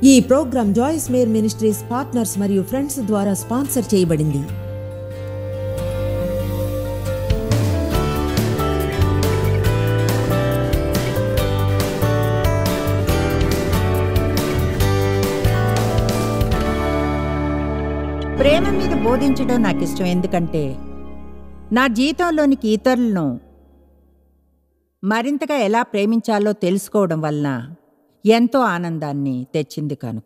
ఈ programme Joyce Meyer ministries partners మరియు friends ద్వారా స్పాన్సర్ చేయబడింది. ప్రేమ మీద బోధించడం నాకు ఇష్టం. ఎందుకంటే నా జీవితంలోనికి ఇతరులను మరింతగా ఎలా ప్రేమించాలో తెలుసుకోవడం వలన ఎంతో ఆనందాన్ని తెచ్చింది. కనుక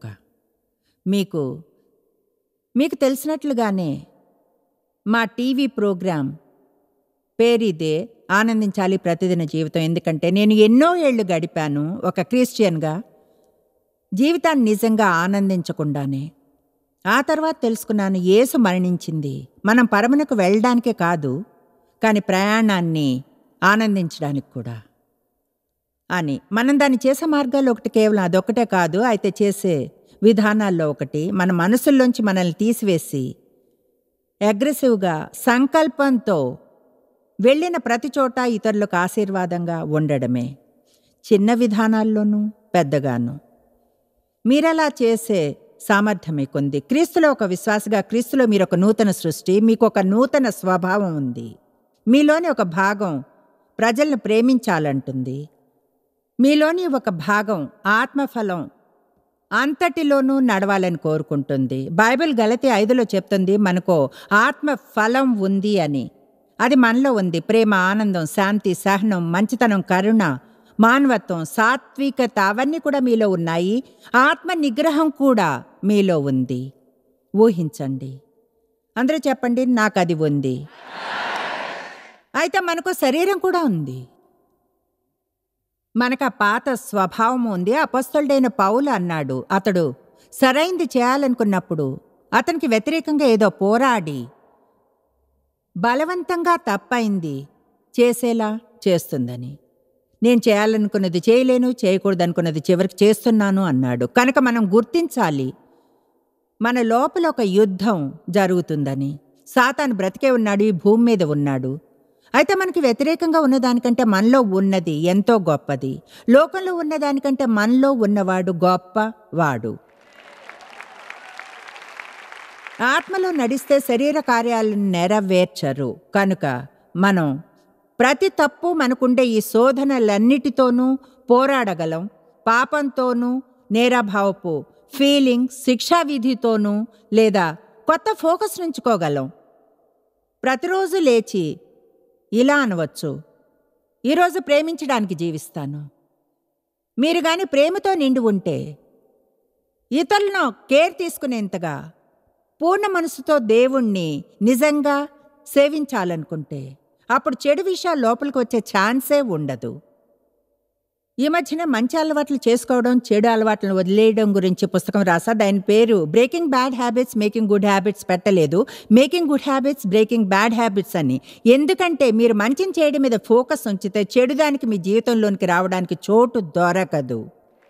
మీకు తెలిసినట్లుగానే మా టీవీ ప్రోగ్రాం పేరిదే ఆనందించాలి ప్రతిదిన జీవితం. ఎందుకంటే నేను ఎన్నో ఏళ్ళు గడిపాను ఒక క్రిస్టియన్గా జీవితాన్ని నిజంగా ఆనందించకుండానే. ఆ తర్వాత తెలుసుకున్నాను, యేసు మరణించింది మనం పరమునకు వెళ్ళడానికే కాదు, కానీ ప్రయాణాన్ని ఆనందించడానికి కూడా అని. మనం దాన్ని చేసే మార్గాల్లో ఒకటి కేవలం అదొక్కటే కాదు, అయితే చేసే విధానాల్లో ఒకటి మన మనసుల్లోంచి మనల్ని తీసివేసి అగ్రెసివ్గా సంకల్పంతో వెళ్ళిన ప్రతి చోట ఇతరులకు ఆశీర్వాదంగా ఉండడమే, చిన్న విధానాల్లోనూ పెద్దగాను. మీరలా చేసే సామర్థ్యం మీకుంది. క్రీస్తులో ఒక విశ్వాసగా, క్రీస్తులో మీరు ఒక నూతన సృష్టి, మీకు ఒక నూతన స్వభావం ఉంది. మీలోని ఒక భాగం ప్రజలను ప్రేమించాలంటుంది. మీలోని ఒక భాగం ఆత్మఫలం అంతటిలోనూ నడవాలని కోరుకుంటుంది. బైబిల్ గలతీ 5లో చెప్తుంది మనకు ఆత్మఫలం ఉంది అని. అది మనలో ఉంది. ప్రేమ, ఆనందం, శాంతి, సహనం, మంచితనం, కరుణ, మానవత్వం, సాత్వికత అవన్నీ కూడా మీలో ఉన్నాయి. ఆత్మ నిగ్రహం కూడా మీలో ఉంది. ఊహించండి, అందరూ చెప్పండి, నాకు అది ఉంది. అయితే మనకు శరీరం కూడా ఉంది. మనకు ఆ పాత స్వభావం ఉంది. అపొస్తలుడైన పౌలు అన్నాడు, అతడు సరైంది చేయాలనుకున్నప్పుడు అతనికి వ్యతిరేకంగా ఏదో పోరాడి బలవంతంగా తప్పైంది చేసేలా చేస్తుందని. నేను చేయాలనుకున్నది చేయలేను, చేయకూడదనుకున్నది చివరికి చేస్తున్నాను అన్నాడు. కనుక మనం గుర్తించాలి, మన లోపల ఒక యుద్ధం జరుగుతుందని. సాతాను బ్రతికే ఉన్నాడు, ఈ భూమి మీద ఉన్నాడు. అయితే మనకి వ్యతిరేకంగా ఉన్నదానికంటే మనలో ఉన్నది ఎంతో గొప్పది. లోకంలో ఉన్నదానికంటే మనలో ఉన్నవాడు గొప్పవాడు. ఆత్మలో నడిస్తే శరీర కార్యాలను నెరవేర్చరు. కనుక మనం ప్రతి తప్పు మనకుండే ఈ శోధనలన్నిటితోనూ పోరాడగలం. పాపంతోనూ, నేరభావపు ఫీలింగ్, శిక్షావిధితోనూ లేదా కొత్త ఫోకస్ నుంచుకోగలం. ప్రతిరోజు లేచి ఇలా అనవచ్చు, ఈరోజు ప్రేమించడానికి జీవిస్తాను. మీరు కానీ ప్రేమతో నిండి ఉంటే, ఇతరులను కేర్ తీసుకునేంతగా పూర్ణ మనసుతో దేవుణ్ణి నిజంగా సేవించాలనుకుంటే, అప్పుడు చెడు విషయాలు లోపలికి వచ్చే ఛాన్సే ఉండదు. ఈ మధ్యన మంచి అలవాట్లు చేసుకోవడం, చెడు అలవాట్లను వదిలేయడం గురించి పుస్తకం రాసా. దాని పేరు breaking bad habits making good habits పెట్టలేదు, making good habits breaking bad habits అని. ఎందుకంటే మీరు మంచిని చేయడం మీద ఫోకస్ ఉంచితే చెడుదానికి మీ జీవితంలోనికి రావడానికి చోటు దొరకదు.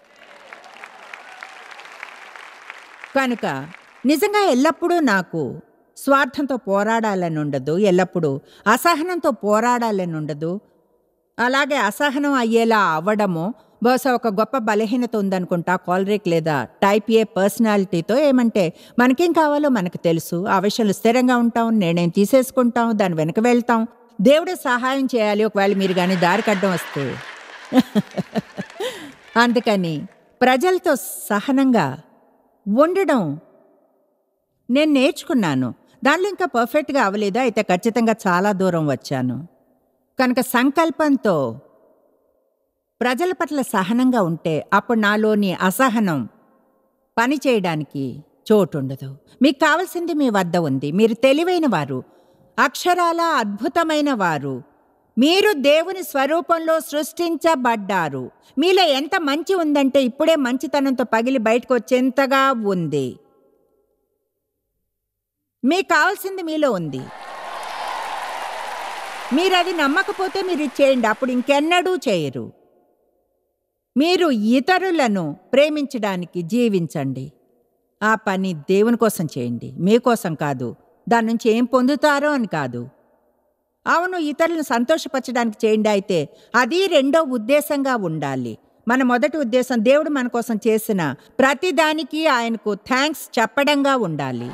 కనుక నిజంగా ఎల్లప్పుడూ నాకు స్వార్థంతో పోరాడాలని ఉండదు, ఎల్లప్పుడూ అసహనంతో పోరాడాలని ఉండదు. అలాగే అసహనం అయ్యేలా అవ్వడము బహుశా ఒక గొప్ప బలహీనత ఉందనుకుంటా, కాలరిక్ లేదా టైప్ ఏ పర్సనాలిటీతో. ఏమంటే మనకేం కావాలో మనకు తెలుసు, ఆ విషయంలో స్థిరంగా ఉంటాం, నిర్ణయం తీసేసుకుంటాం, దాని వెనక వెళ్తాం. దేవుడే సహాయం చేయాలి ఒకవేళ మీరు కానీ దారి కడ్డం వస్తే. అందుకని ప్రజలతో సహనంగా ఉండడం నేను నేర్చుకున్నాను. దానిలో ఇంకా పర్ఫెక్ట్గా అవ్వలేదు, అయితే ఖచ్చితంగా చాలా దూరం వచ్చాను. కనుక సంకల్పంతో ప్రజల పట్ల సహనంగా ఉంటే అప్పుడు నాలోని అసహనం పని చేయడానికి చోటుండదు. మీకు కావాల్సింది మీ వద్ద ఉంది. మీరు తెలివైన వారు, అక్షరాల అద్భుతమైన వారు. మీరు దేవుని స్వరూపంలో సృష్టించబడ్డారు. మీలో ఎంత మంచి ఉందంటే ఇప్పుడే మంచితనంతో పగిలి బయటకు వచ్చేంతగా ఉంది. మీకు కావాల్సింది మీలో ఉంది. మీరు అది నమ్మకపోతే మీరు చేయండి, అప్పుడు ఇంకెన్నడూ చేయరు. మీరు ఇతరులను ప్రేమించడానికి జీవించండి. ఆ పని దేవుని కోసం చేయండి, మీకోసం కాదు. దాని నుంచి ఏం పొందుతారో అని కాదు. అవును, ఇతరులను సంతోషపరచడానికి చేయండి, అయితే అది రెండో ఉద్దేశంగా ఉండాలి. మన మొదటి ఉద్దేశం దేవుడు మన కోసం చేసిన ప్రతిదానికి ఆయనకు థ్యాంక్స్ చెప్పడంగా ఉండాలి.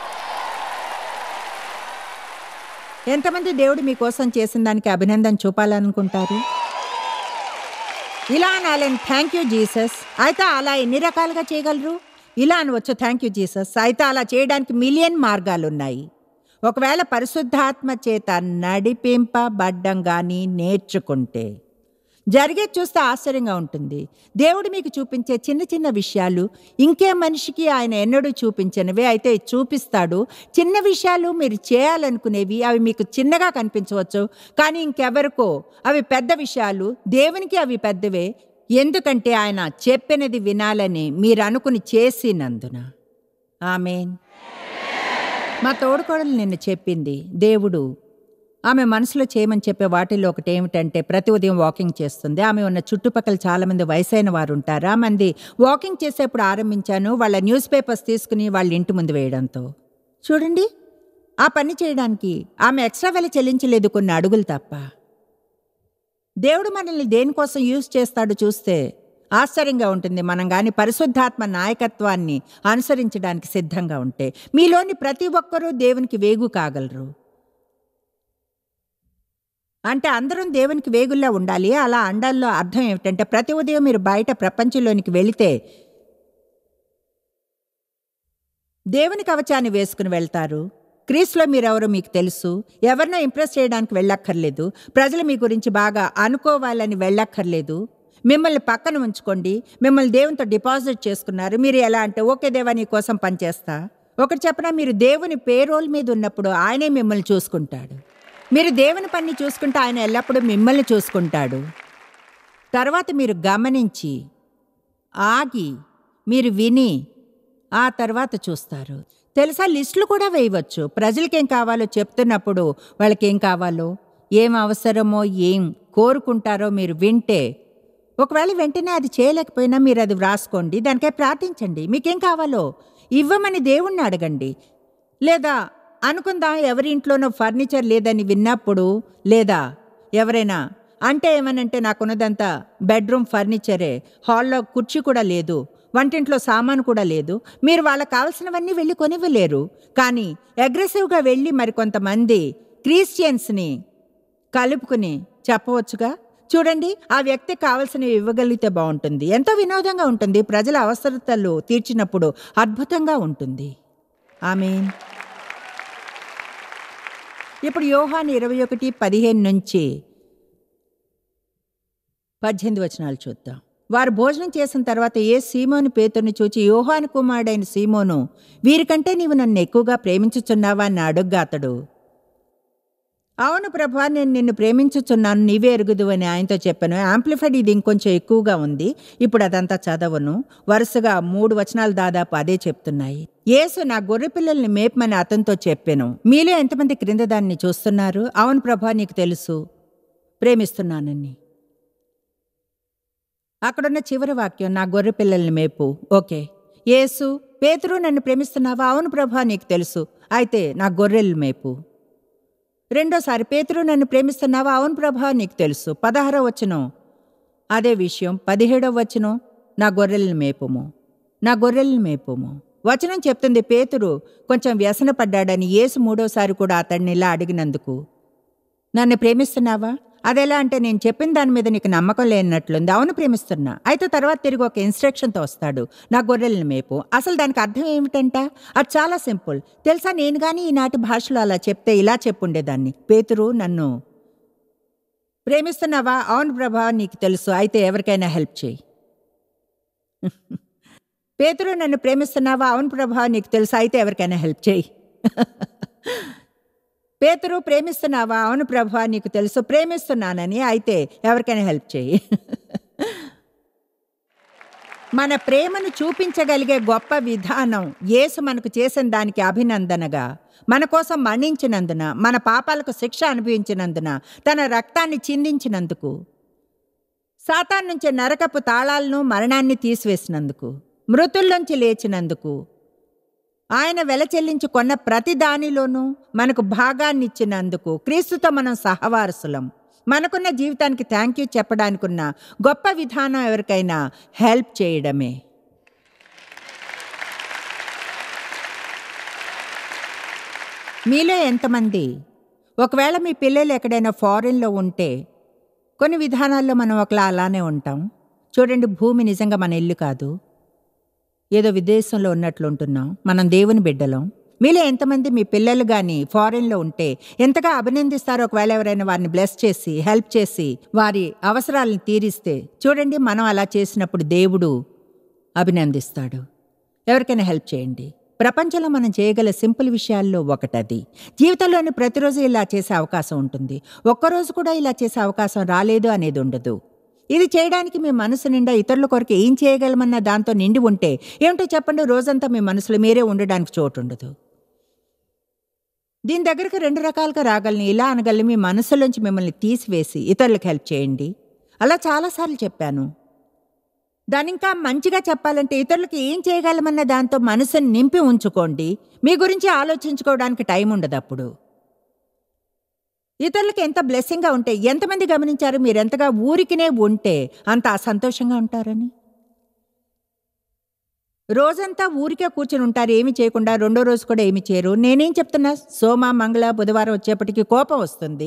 ఎంతమంది దేవుడు మీకోసం చేసిన దానికి అభినందన చూపాలనుకుంటారు? ఇలా అనాలని, థ్యాంక్ యూ జీసస్. అయితే అలా ఎన్ని రకాలుగా చేయగలరు? ఇలా అనవచ్చు, థ్యాంక్ యూ జీసస్. అయితే అలా చేయడానికి మిలియన్ మార్గాలు ఉన్నాయి. ఒకవేళ పరిశుద్ధాత్మ చేత నడిపింపబడ్డం కానీ నేర్చుకుంటే జరిగేది చూస్తే ఆశ్చర్యంగా ఉంటుంది. దేవుడు మీకు చూపించే చిన్న చిన్న విషయాలు ఇంకే మనిషికి ఆయన ఎన్నడూ చూపించినవే అయితే చూపిస్తాడు. చిన్న విషయాలు మీరు చేయాలనుకునేవి అవి మీకు చిన్నగా కనిపించవచ్చు, కానీ ఇంకెవరికో అవి పెద్ద విషయాలు. దేవునికి అవి పెద్దవే, ఎందుకంటే ఆయన చెప్పినది వినాలని మీరు అనుకుని చేసినందున. ఆమేన్. మా తోడుకోడలు నిన్ను చెప్పింది, దేవుడు ఆమె మనసులో చేయమని చెప్పే వాటిల్లో ఒకటి ఏమిటంటే ప్రతి ఉదయం వాకింగ్ చేస్తుంది. ఆమె ఉన్న చుట్టుపక్కల చాలామంది వయసైన వారు ఉంటారు. ఆ మంది వాకింగ్ చేసేప్పుడు ఆరంభించాను వాళ్ళ న్యూస్ పేపర్స్ తీసుకుని వాళ్ళ ఇంటి ముందు వేయడంతో. చూడండి, ఆ పని చేయడానికి ఆమె ఎక్స్ట్రా వెల చెల్లించలేదు, కొన్ని అడుగులు తప్ప. దేవుడు మనల్ని దేనికోసం యూజ్ చేస్తాడు చూస్తే ఆశ్చర్యంగా ఉంటుంది. మనం కానీ పరిశుద్ధాత్మ నాయకత్వాన్ని అనుసరించడానికి సిద్ధంగా ఉంటే మీలోని ప్రతి ఒక్కరూ దేవునికి వేగు కాగలరు. అంటే అందరం దేవునికి వేగుల్లా ఉండాలి. అలా అండాల్లో అర్థం ఏమిటంటే ప్రతి ఉదయం మీరు బయట ప్రపంచంలోనికి వెళితే దేవుని కవచాన్ని వేసుకుని వెళ్తారు. క్రీస్తులో మీరెవరో మీకు తెలుసు. ఎవరినో ఇంప్రెస్ చేయడానికి వెళ్ళక్కర్లేదు. ప్రజలు మీ గురించి బాగా అనుకోవాలని వెళ్ళక్కర్లేదు. మిమ్మల్ని పక్కన ఉంచుకోండి. మిమ్మల్ని దేవునితో డిపాజిట్ చేసుకున్నారు. మీరు ఎలా అంటే, ఓకే దేవా నీ కోసం పనిచేస్తా. ఒకటి చెప్పనా, మీరు దేవుని పేరోల్ మీద ఉన్నప్పుడు ఆయనే మిమ్మల్ని చూసుకుంటాడు. మీరు దేవుని పని చూసుకుంటే ఆయన ఎల్లప్పుడూ మిమ్మల్ని చూసుకుంటాడు. తర్వాత మీరు గమనించి ఆగి మీరు విని ఆ తర్వాత చూస్తారు. తెలుసా, లిస్టులు కూడా వేయవచ్చు. ప్రజలకేం కావాలో చెప్తున్నప్పుడు వాళ్ళకేం కావాలో, ఏం అవసరమో, ఏం కోరుకుంటారో మీరు వింటే, ఒకవేళ వెంటనే అది చేయలేకపోయినా మీరు అది వ్రాసుకోండి. దానికై ప్రార్థించండి. మీకేం కావాలో ఇవ్వమని దేవుణ్ణి అడగండి. లేదా అనుకుందాం ఎవరి ఇంట్లోనో ఫర్నిచర్ లేదని విన్నప్పుడు, లేదా ఎవరైనా అంటే ఏమనంటే నాకున్నదంతా బెడ్రూమ్ ఫర్నిచరే, హాల్లో కుర్చీ కూడా లేదు, వంటింట్లో సామాను కూడా లేదు, మీరు వాళ్ళకి కావాల్సినవన్నీ వెళ్ళి కొనివ్వలేరు. కానీ అగ్రెసివ్గా వెళ్ళి మరికొంతమంది క్రిస్టియన్స్ని కలుపుకుని చెప్పవచ్చుగా, చూడండి ఆ వ్యక్తికి కావాల్సినవి ఇవ్వగలిగితే బాగుంటుంది. ఎంతో వినోదంగా ఉంటుంది. ప్రజల అవసరతలు తీర్చినప్పుడు అద్భుతంగా ఉంటుంది. ఆమేన్. ఇప్పుడు యోహాను 21:15 నుంచి 18 వచనాలు చూద్దాం. వారు భోజనం చేసిన తర్వాత యేసు సీమోను పేతురుని చూచి, యోహాను కుమారుడైన సీమోను, వీరికంటే నీవు నన్ను ఎక్కువగా ప్రేమించుచున్నావా అని అడుగ్గా అతడు, అవును ప్రభా, నేను నిన్ను ప్రేమించుచున్నాను, నీవే ఎరుగుదు అని ఆయనతో చెప్పాను. యాంప్లిఫైడ్ ఇది ఇంకొంచెం ఎక్కువగా ఉంది. ఇప్పుడు అదంతా చదవను. వరుసగా 3 వచనాలు దాదాపు అదే చెప్తున్నాయి. యేసు నా గొర్రె పిల్లల్ని మేపమని అతనితో చెప్పాను. మీలో ఎంతమంది క్రింద దాన్ని చూస్తున్నారు? అవును ప్రభా, నీకు తెలుసు ప్రేమిస్తున్నానని. అక్కడున్న చివరి వాక్యం నా గొర్రె పిల్లల్ని మేపు. ఓకే. యేసు, పేతురు నన్ను ప్రేమిస్తున్నావా? అవును ప్రభా, నీకు తెలుసు. అయితే నా గొర్రెలు మేపు. రెండోసారి, పేతురు నన్ను ప్రేమిస్తున్నావా? అవును ప్రభా, నీకు తెలుసు. 16వ వచనం అదే విషయం. 17వ వచనం, నా గొర్రెలను మేపుము, నా గొర్రెలను మేపుము. వచనం చెప్తుంది పేతురు కొంచెం వ్యసన పడ్డాడని. యేసు 3వసారి కూడా అతడిని ఇలా అడిగినందుకు, నన్ను ప్రేమిస్తున్నావా? అదెలా అంటే, నేను చెప్పిన దాని మీద నీకు నమ్మకం లేనట్లుంది. అవును ప్రేమిస్తున్నా. అయితే తర్వాత తిరిగి ఒక ఇన్స్ట్రక్షన్తో వస్తాడు, నా గొర్రెలను మేపు. అసలు దానికి అర్థం ఏమిటంట? అది చాలా సింపుల్. తెలుసా, నేను కానీ ఈనాటి భాషలో అలా చెప్తే ఇలా చెప్పుండేదాన్ని. పేతురు నన్ను ప్రేమిస్తున్నావా? అవును ప్రభా, నీకు తెలుసు. అయితే ఎవరికైనా హెల్ప్ చేయి. పేతురు నన్ను ప్రేమిస్తున్నావా? అవును ప్రభా, నీకు తెలుసు. అయితే ఎవరికైనా హెల్ప్ చేయి. పేతురు ప్రేమిస్తున్నావా? అవును ప్రభా, నీకు తెలుసు. ప్రేమిస్తున్నానని. అయితే ఎవరికైనా హెల్ప్ చేయి. మన ప్రేమను చూపించగలిగే గొప్ప విధానం యేసు మనకు చేసిన దానికి అభినందనగా, మన కోసం మరణించినందున, మన పాపాలకు శిక్ష అనుభవించినందున, తన రక్తాన్ని చిందించినందుకు, సాతాను నుంచి నరకపు తాళాలను మరణాన్ని తీసివేసినందుకు, మృతుల్లోంచి లేచినందుకు, ఆయన వెల చెల్లించి కొన్న ప్రతి దానిలోనూ మనకు భాగాన్నిచ్చినందుకు, క్రీస్తుతో మనం సహవారసులం. మనకున్న జీవితానికి థ్యాంక్ యూ చెప్పడానికున్న గొప్ప విధానం ఎవరికైనా హెల్ప్ చేయడమే. మీలో ఎంతమంది ఒకవేళ మీ పిల్లలు ఎక్కడైనా ఫారిన్లో ఉంటే కొన్ని విధానాల్లో మనం ఒకలా అలానే ఉంటాం. చూడండి, భూమి నిజంగా మన ఇల్లు కాదు, ఏదో విదేశంలో ఉన్నట్లు ఉంటున్నాం. మనం దేవుని బిడ్డలం. మీలో ఎంతమంది మీ పిల్లలు కానీ ఫారిన్లో ఉంటే ఎంతగా అభినందిస్తారో ఒకవేళ ఎవరైనా వారిని బ్లెస్ చేసి హెల్ప్ చేసి వారి అవసరాలను తీరిస్తే? చూడండి, మనం అలా చేసినప్పుడు దేవుడు అభినందిస్తాడు. ఎవరికైనా హెల్ప్ చేయండి. ప్రపంచంలో మనం చేయగల సింపుల్ విషయాల్లో ఒకటది. జీవితంలోని ప్రతిరోజు ఇలా చేసే అవకాశం ఉంటుంది. ఒక్కరోజు కూడా ఇలా చేసే అవకాశం రాలేదు అనేది ఉండదు. ఇది చేయడానికి మీ మనసు నిండా ఇతరుల కొరకు ఏం చేయగలమన్న దాంతో నిండి ఉంటే ఏమిటో చెప్పండి, రోజంతా మీ మనసులో మీరే ఉండడానికి చోటు ఉండదు. దీని దగ్గరకు 2 రకాలుగా రాగలను. ఇలా అనగలను, మీ మనసులోంచి మిమ్మల్ని తీసివేసి ఇతరులకు హెల్ప్ చేయండి. అలా చాలాసార్లు చెప్పాను. దాని ఇంకా మంచిగా చెప్పాలంటే ఇతరులకు ఏం చేయగలమన్న దాంతో మనసుని నింపి ఉంచుకోండి. మీ గురించి ఆలోచించుకోవడానికి టైం ఉండదు అప్పుడు. ఇతరులకు ఎంత బ్లెస్సింగ్గా ఉంటే, ఎంతమంది గమనించారు మీరెంతగా ఊరికినే ఉంటే అంత అసంతోషంగా ఉంటారని? రోజంతా ఊరికే కూర్చుని ఉంటారు, ఏమి చేయకుండా. రెండో రోజు కూడా ఏమి చేయరు. నేనేం చెప్తున్నా, సోమ మంగళ బుధవారం వచ్చేప్పటికి కోపం వస్తుంది.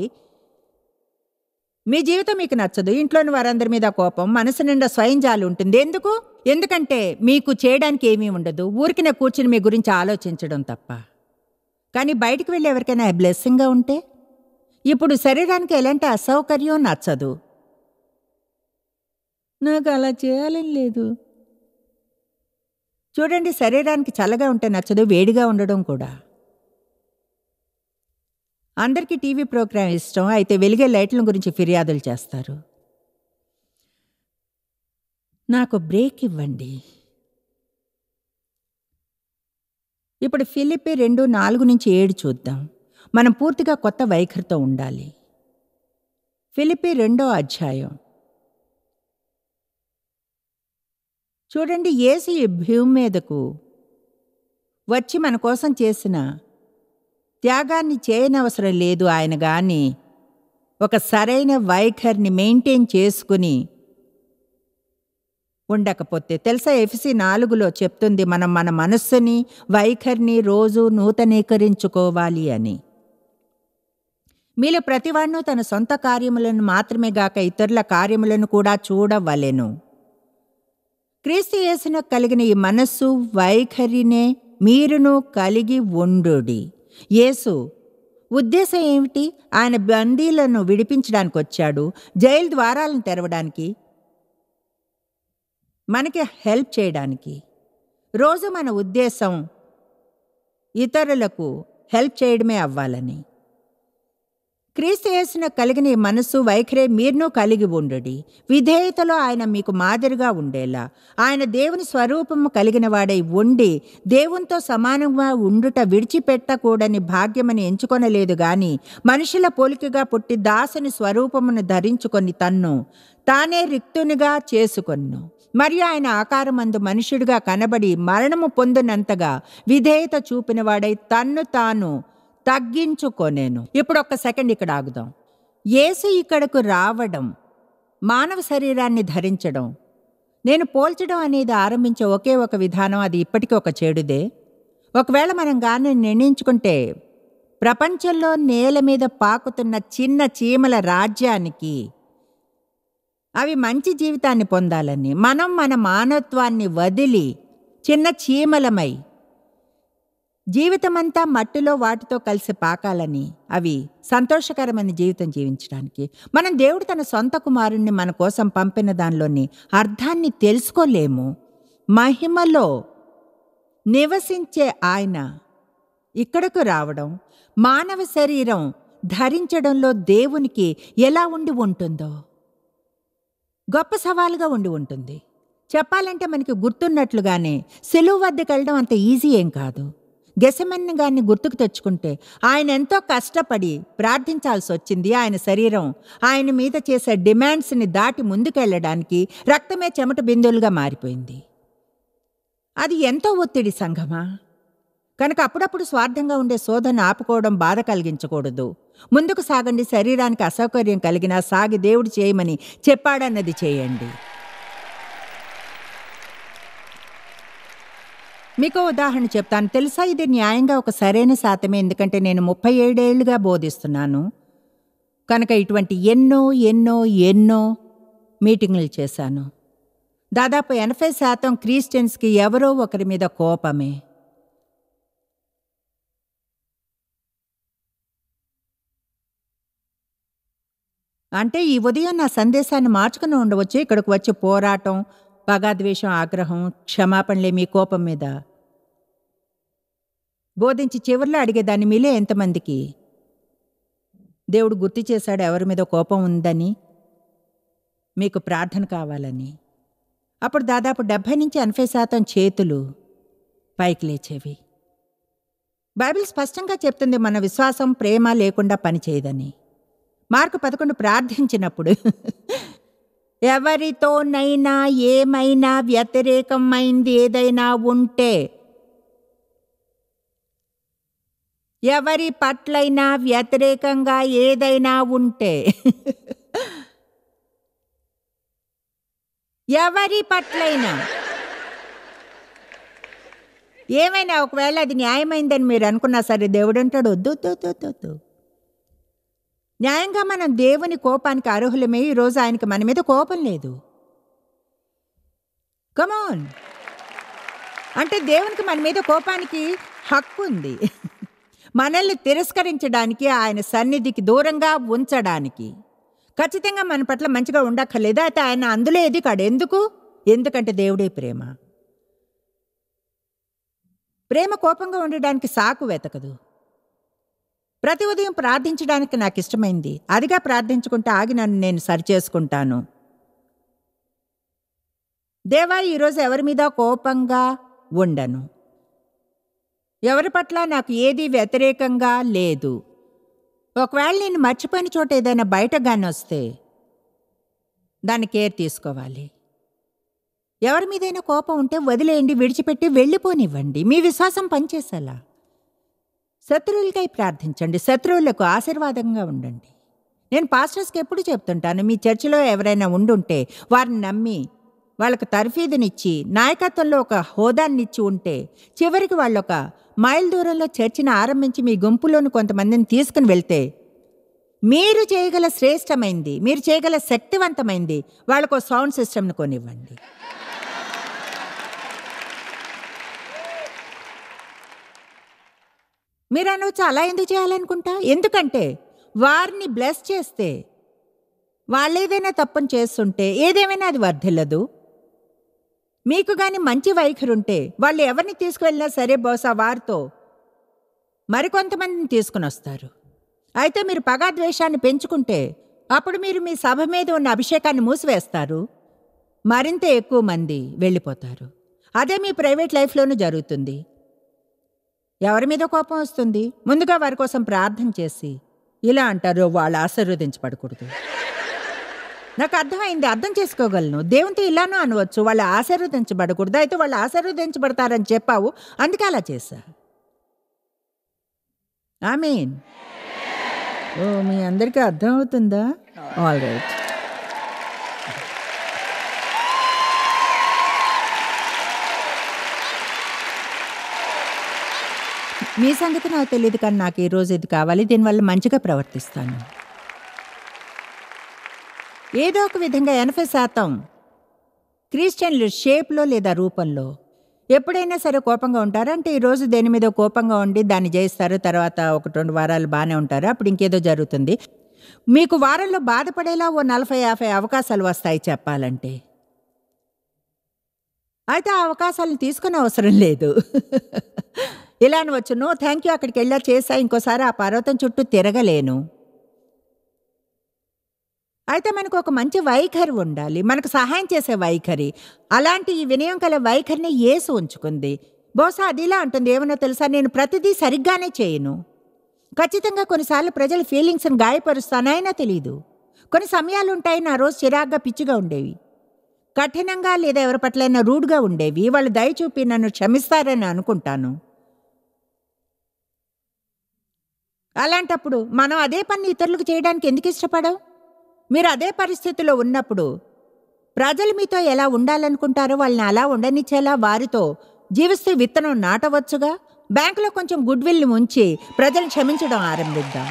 మీ జీవితం మీకు నచ్చదు. ఇంట్లోని వారందరి మీద కోపం, మనసు నిండా స్వయం జాలి ఉంటుంది. ఎందుకంటే మీకు చేయడానికి ఏమీ ఉండదు. ఊరికినే కూర్చుని మీ గురించి ఆలోచించడం తప్ప. కానీ బయటికి వెళ్ళి ఎవరికైనా బ్లెస్సింగ్గా ఉంటే, ఇప్పుడు శరీరానికి ఎలాంటి అసౌకర్యం నచ్చదు. నాకు అలా చేయాలని లేదు. చూడండి, శరీరానికి చల్లగా ఉంటే నచ్చదు, వేడిగా ఉండడం కూడా. అందరికీ టీవీ ప్రోగ్రాం ఇష్టం, అయితే వెలిగే లైట్ల గురించి ఫిర్యాదులు చేస్తారు. నాకు బ్రేక్ ఇవ్వండి. ఇప్పుడు ఫిలిప్పీ 2:4-7 చూద్దాం. మనం పూర్తిగా కొత్త వైఖరితో ఉండాలి. ఫిలిప్పీ 2వ అధ్యాయం. చూడండి, యేసు ఈ భూమి మీదకు వచ్చి మన కోసం చేసిన త్యాగాన్ని చేయనవసరం లేదు. ఆయన గాని ఒక సరైన వైఖరిని మెయింటైన్ చేసుకుని ఉండకపోతే, తెలుసా, ఎఫెసీ 4లో చెప్తుంది మనం మన మనస్సుని వైఖరిని రోజు నూతనీకరించుకోవాలి అని. మీలో ప్రతివాడును తన సొంత కార్యములను మాత్రమే గాక ఇతరుల కార్యములను కూడా చూడవలెను. క్రీస్తు యేసును కలిగిన ఈ మనస్సు వైఖరినే మీరును కలిగి ఉండుడి. యేసు ఉద్దేశం ఏమిటి? ఆయన బందీలను విడిపించడానికి వచ్చాడు, జైలు ద్వారాలను తెరవడానికి, మనకి హెల్ప్ చేయడానికి. రోజు మన ఉద్దేశం ఇతరులకు హెల్ప్ చేయడమే అవ్వాలని. క్రీస్తు యేసును కలిగిన ఈ మనస్సు వైఖరే మీరును కలిగి ఉండుడి. విధేయతలో ఆయన మీకు మాదిరిగా ఉండేలా. ఆయన దేవుని స్వరూపము కలిగిన వాడై ఉండి దేవునితో సమానంగా ఉండుట విడిచిపెట్టకూడని భాగ్యమని ఎంచుకొనలేదు గాని, మనుషుల పోలికగా పుట్టి దాసుని స్వరూపమును ధరించుకొని తన్ను తానే రిక్తునిగా చేసుకొన్ను. మరియు ఆయన ఆకారమందు మనుష్యుడిగా కనబడి మరణము పొందినంతగా విధేయత చూపిన వాడై తన్ను తాను తగ్గించుకొనేను. ఇప్పుడు ఒక్క సెకండ్ ఇక్కడ ఆగుదాం. యేసు ఇక్కడకు రావడం, మానవ శరీరాన్ని ధరించడం, నేను పోల్చడం అనేది ఆరంభించే ఒకే ఒక విధానం, అది ఇప్పటికీ ఒక చెడుదే. ఒకవేళ మనం గాని నిర్ణయించుకుంటే, ప్రపంచంలో నేల మీద పాకుతున్న చిన్న చీమల రాజ్యానికి అవి మంచి జీవితాన్ని పొందాలని, మనం మన మానవత్వాన్ని వదిలి చిన్న చీమలమై జీవితమంతా మట్టిలో వాటితో కలిసి పాకాలని, అవి సంతోషకరమైన జీవితం జీవించడానికి మనం దేవుడు తన సొంత కుమారుణ్ణి మన కోసం పంపిన దానిలోని అర్థాన్ని తెలుసుకోలేము. మహిమలో నివసించే ఆయన ఇక్కడకు రావడం, మానవ శరీరం ధరించడంలో దేవునికి ఎలా ఉండి ఉంటుందో గొప్ప సవాలుగా ఉండి ఉంటుంది. చెప్పాలంటే మనకి గుర్తున్నట్లుగానే సిలువ వద్దకు వెళ్ళడం అంత ఈజీ ఏం కాదు. గెసెమన్ని గారిని గుర్తుకు తెచ్చుకుంటే ఆయన ఎంతో కష్టపడి ప్రార్థించాల్సి వచ్చింది. ఆయన శరీరం ఆయన మీద చేసే డిమాండ్స్ని దాటి ముందుకెళ్ళడానికి రక్తమే చెమట బిందువులుగా మారిపోయింది. అది ఎంతో ఒత్తిడి సంఘమా. కనుక అప్పుడప్పుడు స్వార్థంగా ఉండే శోధన ఆపుకోవడం బాధ కలిగించకూడదు. ముందుకు సాగండి. శరీరానికి అసౌకర్యం కలిగినా సాగి దేవుడు చేయమని చెప్పాడన్నది చేయండి. మీకు ఉదాహరణ చెప్తాను. తెలుసా, ఇది న్యాయంగా ఒక సరైన శాతమే. ఎందుకంటే నేను 37 ఏళ్లుగా బోధిస్తున్నాను కనుక ఇటువంటి ఎన్నో ఎన్నో ఎన్నో మీటింగులు చేశాను. దాదాపు 80% క్రిస్టియన్స్కి ఎవరో ఒకరి మీద కోపమే. అంటే ఈ ఉదయం నా సందేశాన్ని మార్చుకుని ఉండవచ్చు. ఇక్కడికి వచ్చి పోరాటం, పగాద్వేషం, ఆగ్రహం, క్షమాపణలే మీ కోపం మీద బోధించి చివర్లో అడిగేదాన్ని మీలే ఎంతమందికి దేవుడు గుర్తు చేశాడు ఎవరి మీద కోపం ఉందని, మీకు ప్రార్థన కావాలని. అప్పుడు దాదాపు 70-80% చేతులు పైకి లేచేవి. బైబిల్ స్పష్టంగా చెప్తుంది మన విశ్వాసం ప్రేమ లేకుండా పనిచేయదని. మార్కు 11 ప్రార్థించినప్పుడు ఎవరితోనైనా ఏమైనా వ్యతిరేకమైంది ఏదైనా ఉంటే, ఎవరి పట్లైనా వ్యతిరేకంగా ఏదైనా ఉంటే ఎవరి పట్లైనా ఏమైనా ఒకవేళ అది న్యాయమైందని మీరు అనుకున్నా సరే, దేవుడు అంటాడు వద్దు వద్దు వద్దు వద్దు. న్యాయంగా మనం దేవుని కోపానికి అర్హులమే. ఈరోజు ఆయనకి మన మీద కోపం లేదు. కమాన్, అంటే దేవునికి మన మీద కోపానికి హక్కు ఉంది. మనల్ని తిరస్కరించడానికి, ఆయన సన్నిధికి దూరంగా ఉంచడానికి. ఖచ్చితంగా మన పట్ల మంచిగా ఉండక్కర్లేదు. అయితే ఆయన అందులో ఎదిగాడు. ఎందుకంటే దేవుడే ప్రేమ. ప్రేమ కోపంగా ఉండడానికి సాకు వెతకదు. ప్రతి ఉదయం ప్రార్థించడానికి నాకు ఇష్టమైంది. అదిగా ప్రార్థించుకుంటే ఆగి నన్ను నేను సరిచేసుకుంటాను. దేవా, ఈరోజు ఎవరి మీద కోపంగా ఉండను. ఎవరి పట్ల నాకు ఏది వ్యతిరేకంగా లేదు. ఒకవేళ నేను మర్చిపోయిన చోట ఏదైనా బయటగానే వస్తే దాన్ని కేర్ తీసుకోవాలి. ఎవరి మీదైనా కోపం ఉంటే వదిలేయండి, విడిచిపెట్టి వెళ్ళిపోనివ్వండి. మీ విశ్వాసం పనిచేసేలా. శత్రువులకై ప్రార్థించండి, శత్రువులకు ఆశీర్వాదంగా ఉండండి. నేను పాస్టర్స్కి ఎప్పుడు చెప్తుంటాను, మీ చర్చిలో ఎవరైనా ఉండుంటే వారిని నమ్మి వాళ్ళకు తర్ఫీదునిచ్చి నాయకత్వంలో ఒక హోదాన్నిచ్చి ఉంటే, చివరికి వాళ్ళు ఒక మైల్ దూరంలో చర్చిని ఆరంభించి మీ గుంపులోని కొంతమందిని తీసుకుని వెళ్తే, మీరు చేయగల శ్రేష్టమైంది, మీరు చేయగల శక్తివంతమైంది వాళ్ళకు సౌండ్ సిస్టమ్ని కొనివ్వండి. మీరు అనవచ్చు అలా ఎందుకు చేయాలనుకుంటా? ఎందుకంటే వారిని బ్లెస్ చేస్తే, వాళ్ళు ఏదైనా తప్పని చేస్తుంటే ఏదేమైనా అది వర్ధిల్లదు. మీకు కానీ మంచి వైఖరి ఉంటే వాళ్ళు ఎవరిని తీసుకువెళ్ళినా సరే బహుశా వారితో మరికొంతమందిని తీసుకుని వస్తారు. అయితే మీరు పగాద్వేషాన్ని పెంచుకుంటే అప్పుడు మీరు మీ సభ మీద ఉన్న అభిషేకాన్ని మూసివేస్తారు. మరింత ఎక్కువ మంది వెళ్ళిపోతారు. అదే మీ ప్రైవేట్ లైఫ్లోనూ జరుగుతుంది. ఎవరి మీద కోపం వస్తుంది? ముందుగా వారి కోసం ప్రార్థన చేసి ఇలా అంటారు, వాళ్ళు ఆశీర్వదించబడకూడదు. నాకు అర్థమైంది, అర్థం చేసుకోగలను. దేవునితో ఇలానూ అనవచ్చు, వాళ్ళు ఆశీర్వదించబడకూడదు. అయితే వాళ్ళు ఆశీర్వదించబడతారని చెప్పావు, అందుకే అలా చేశా. ఆమేన్. ఓ, మీ అందరికీ అర్థమవుతుందా? All right. మీ సంగతి నాకు తెలియదు, కానీ నాకు ఈరోజు ఇది కావాలి. దీనివల్ల మంచిగా ప్రవర్తిస్తాను. ఏదో ఒక విధంగా 80% క్రిస్టియన్లు షేప్లో లేదా రూపంలో ఎప్పుడైనా సరే కోపంగా ఉంటారు. అంటే ఈరోజు దేని మీద కోపంగా ఉండి దాన్ని జయిస్తారు. తర్వాత 1-2 వారాలు బాగానే ఉంటారు. అప్పుడు ఇంకేదో జరుగుతుంది. మీకు వారంలో బాధపడేలా ఓ 40-50 అవకాశాలు వస్తాయి చెప్పాలంటే. అయితే ఆ అవకాశాలను తీసుకునే అవసరం లేదు. ఇలా అనవచ్చు, నో థ్యాంక్ యూ, అక్కడికి వెళ్ళా చేసా, ఇంకోసారి ఆ పర్వతం చుట్టూ తిరగలేను. అయితే మనకు ఒక మంచి వైఖరి ఉండాలి, మనకు సహాయం చేసే వైఖరి. అలాంటి ఈ వినయం కల వైఖరిని యేసు ఉంచుకుంది. బహుశా అది ఇలా అంటుంది, ఏమన్నా తెలుసా, నేను ప్రతిదీ సరిగ్గానే చేయను. ఖచ్చితంగా కొన్నిసార్లు ప్రజల ఫీలింగ్స్ని గాయపరుస్తానైనా తెలీదు. కొన్ని సమయాలు ఉంటాయి నా రోజు చిరాగ్గా పిచ్చిగా ఉండేవి, కఠినంగా లేదా ఎవరి పట్లైనా రూడ్గా ఉండేవి. వాళ్ళు దయ చూపి నన్ను క్షమిస్తారని అనుకుంటాను. అలాంటప్పుడు మనం అదే పని ఇతరులకు చేయడానికి ఎందుకు ఇష్టపడం? మీరు అదే పరిస్థితిలో ఉన్నప్పుడు ప్రజలు మీతో ఎలా ఉండాలనుకుంటారో వాళ్ళని అలా ఉండనిచ్చేలా వారితో జీవిస్తూ విత్తనం నాటవచ్చుగా. బ్యాంకులో కొంచెం గుడ్ విల్ని ఉంచి ప్రజలను క్షమించడం ఆరంభిద్దాం.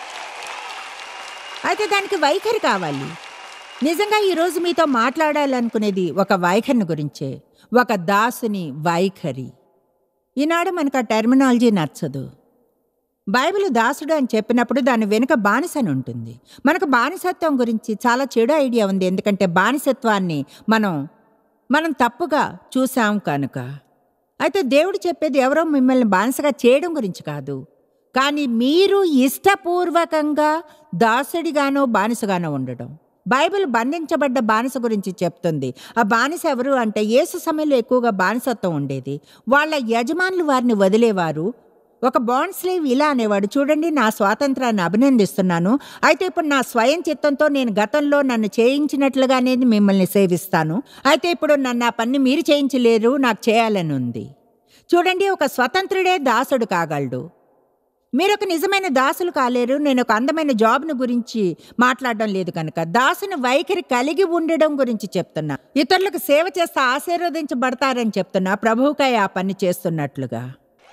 అయితే దానికి వైఖరి కావాలి. నిజంగా ఈరోజు మీతో మాట్లాడాలనుకునేది ఒక వైఖరిని గురించే, ఒక దాసుని వైఖరి. ఈనాడు మనకు ఆ టెర్మినాలజీ నచ్చదు. బైబిల్ దాసుడు అని చెప్పినప్పుడు దాని వెనుక బానిసని ఉంటుంది. మనకు బానిసత్వం గురించి చాలా చెడు ఐడియా ఉంది. ఎందుకంటే బానిసత్వాన్ని మనం తప్పుగా చూసాం కనుక. అయితే దేవుడు చెప్పేది ఎవరో మిమ్మల్ని బానిసగా చేయడం గురించి కాదు, కానీ మీరు ఇష్టపూర్వకంగా దాసుడిగానో బానిసగానో ఉండడం. బైబిల్ బంధించబడ్డ బానిస గురించి చెప్తుంది. ఆ బానిస ఎవరు అంటే, యేసు సమయంలో ఎక్కువగా బానిసత్వం ఉండేది. వాళ్ళ యజమానులు వారిని వదిలేవారు. ఒక బాండ్ స్లేవ్ ఇలా అనేవాడు, చూడండి నా స్వాతంత్రాన్ని అభినందిస్తున్నాను, అయితే ఇప్పుడు నా స్వయం చిత్తంతో నేను గతంలో నన్ను చేయించినట్లుగానే మిమ్మల్ని సేవిస్తాను, అయితే ఇప్పుడు నన్ను ఆ పని మీరు చేయించలేరు, నాకు చేయాలని ఉంది. చూడండి, ఒక స్వతంత్రుడే దాసుడు కాగలడు. మీరు ఒక నిజమైన దాసులు కాలేరు. నేను ఒక అందమైన జాబ్ను గురించి మాట్లాడడం లేదు కనుక దాసుని వైఖరి కలిగి ఉండడం గురించి చెప్తున్నా. ఇతరులకు సేవ చేస్తే ఆశీర్వదించబడతారని చెప్తున్నా, ప్రభువుకై ఆ పని చేస్తున్నట్లుగా.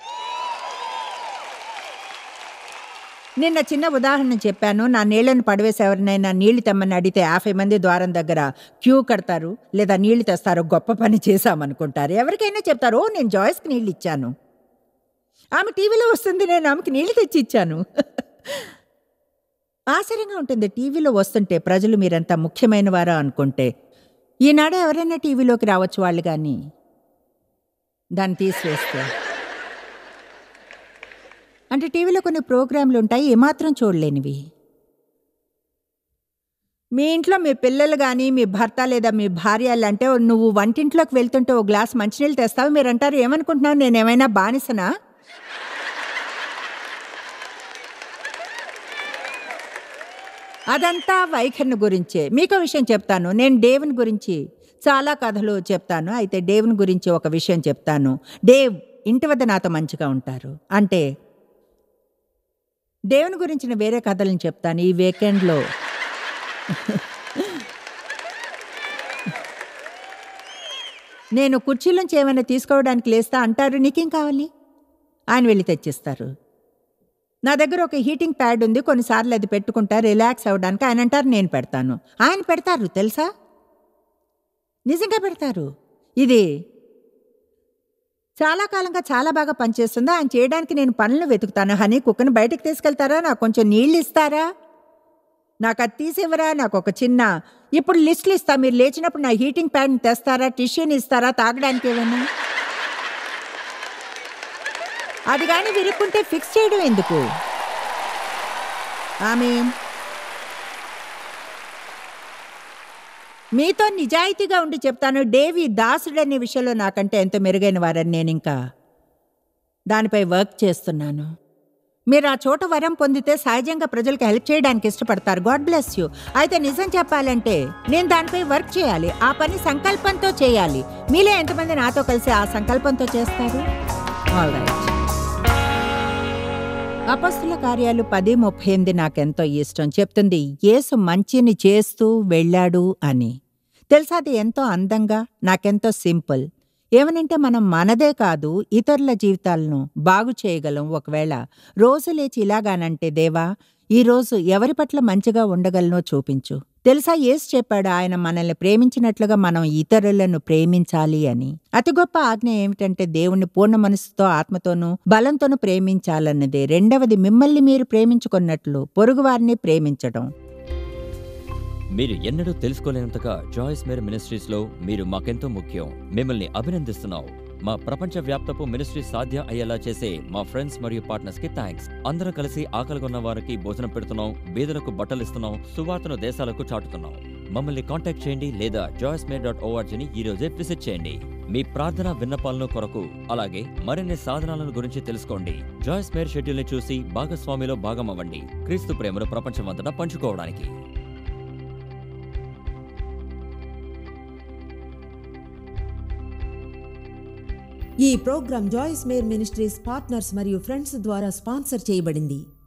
నిన్న చిన్న ఉదాహరణ చెప్పాను. నా నీళ్లను పడవేసి ఎవరినైనా నీళ్లు తెమ్మని అడిగితే 50 మంది ద్వారం దగ్గర క్యూ కడతారు, లేదా నీళ్లు తెస్తారు. గొప్ప పని చేశామనుకుంటారు. ఎవరికైనా చెప్తారు, ఓ నేను జాయ్స్కి నీళ్ళు ఇచ్చాను, ఆమె టీవీలో వస్తుంది, నేను ఆమెకి నీళ్లు తెచ్చి ఇచ్చాను. ఆశ్చర్యంగా ఉంటుంది టీవీలో వస్తుంటే ప్రజలు మీరంతా ముఖ్యమైన వారా అనుకుంటే. ఈనాడు ఎవరైనా టీవీలోకి రావచ్చు వాళ్ళు, కానీ దాన్ని తీసివేస్తే అంటే టీవీలో కొన్ని ప్రోగ్రాంలు ఉంటాయి ఏమాత్రం చూడలేనివి. మీ ఇంట్లో మీ పిల్లలు కానీ మీ భర్త లేదా మీ భార్య అంటే, నువ్వు వంటింట్లోకి వెళ్తుంటే ఓ గ్లాస్ మంచినీళ్ళు తెస్తావు, మీరు అంటారు ఏమనుకుంటున్నావు, నేనేమైనా బానిసనా? అదంతా వైఖరిని గురించే. మీకో విషయం చెప్తాను. నేను దేవుని గురించి చాలా కథలు చెప్తాను. అయితే దేవుని గురించి ఒక విషయం చెప్తాను. దేవ్ ఇంటి వద్ద నాతో మంచిగా ఉంటారు అంటే దేవుని గురించిన వేరే కథలను చెప్తాను ఈ వీకెండ్లో. నేను కుర్చీలోంచి ఏమైనా తీసుకోవడానికి లేస్తా అంటారు, నీకేం కావాలి, ఆయన వెళ్ళి తెచ్చిస్తారు. నా దగ్గర ఒక హీటింగ్ ప్యాడ్ ఉంది, కొన్నిసార్లు అది పెట్టుకుంటా రిలాక్స్ అవ్వడానికి. ఆయన అంటారు నేను పెడతాను, ఆయన పెడతారు. తెలుసా, నిజంగా పెడతారు. ఇది చాలా కాలంగా చాలా బాగా పనిచేస్తుంది. ఆయన చేయడానికి నేను పనులు వెతుకుతాను. హనీ కుక్కను బయటకు తీసుకెళ్తారా, నాకు కొంచెం నీళ్ళు ఇస్తారా, నాకు అది తీసివ్వరా, నాకు ఒక చిన్న ఇప్పుడు లిస్టులు ఇస్తా, మీరు లేచినప్పుడు నా హీటింగ్ ప్యాడ్ని తెస్తారా, టిష్యూని ఇస్తారా, తాగడానికి ఏమైనా. అది కానీ విరుక్కుంటే ఫిక్స్ చేయడం ఎందుకు? ఆమేన్. మీతో నిజాయితీగా ఉండి చెప్తాను, డేవి దాసుడు అనే విషయంలో నాకంటే ఎంతో మెరుగైన వారని నేను ఇంకా దానిపై వర్క్ చేస్తున్నాను. మీరు ఆ చోట వరం పొందితే సహజంగా ప్రజలకు హెల్ప్ చేయడానికి ఇష్టపడతారు. God bless you. అయితే నిజం చెప్పాలంటే నేను దానిపై వర్క్ చేయాలి, ఆ పని సంకల్పంతో చేయాలి. మీలో ఎంతమంది నాతో కలిసి ఆ సంకల్పంతో చేస్తారు? All right. అపొస్తలుల కార్యాలు 10:38 నాకెంతో ఇష్టం. చెప్తుంది, యేసు మంచిని చేస్తూ వెళ్ళాడు అని. తెలుసా, అది ఎంతో అందంగా, నాకెంతో సింపుల్. ఏమనంటే మనం మనదే కాదు ఇతరుల జీవితాలను బాగు చేయగలం. ఒకవేళ రోజు లేచి ఇలాగానంటే, దేవా ఈరోజు ఎవరి పట్ల మంచిగా ఉండగలనో చూపించు. తెలుసా, యేసు చెప్పాడు ఆయన మనల్ని ప్రేమించినట్లుగా మనం ఇతరులను ప్రేమించాలి అని. అతి గొప్ప ఆజ్ఞ ఏమిటంటే దేవుణ్ణి పూర్ణ మనసుతో ఆత్మతోనూ బలంతోనూ ప్రేమించాలన్నదే. రెండవది, మిమ్మల్ని మీరు ప్రేమించుకున్నట్లు పొరుగువారిని ప్రేమించడం. మీరు ఎన్నడూ తెలుసుకోలేనంతగా జాయిస్ మేర్ మినిస్ట్రీస్లో మీరు మాకెంతో ముఖ్యం. మిమ్మల్ని అభినందిస్తున్నాం. మా ప్రపంచ వ్యాప్తపు మినిస్ట్రీ సాధ్యం అయ్యేలా చేసే మా ఫ్రెండ్స్ మరియు పార్ట్నర్స్ కి థ్యాంక్స్. అందరం కలిసి ఆకలిగొన్న వారికి భోజనం పెడుతున్నాం, బీదలకు బట్టలు ఇస్తున్నాం, సువార్తను దేశాలకు చాటుతున్నాం. మమ్మల్ని కాంటాక్ట్ చేయండి లేదా joycemeer.org ఈ రోజే విజిట్ చేయండి. మీ ప్రార్థన విన్నపాలను కొరకు, అలాగే మరిన్ని సాధనాలను గురించి తెలుసుకోండి. జాయిస్ మేర్ షెడ్యూల్ని చూసి భాగస్వామిలో భాగమవ్వండి, క్రీస్తు ప్రేమను ప్రపంచమంతటా పంచుకోవడానికి. ఈ programme Joyce Meyer ministries partners మరియు ఫ్రెండ్స్ ద్వారా స్పాన్సర్ చేయబడింది.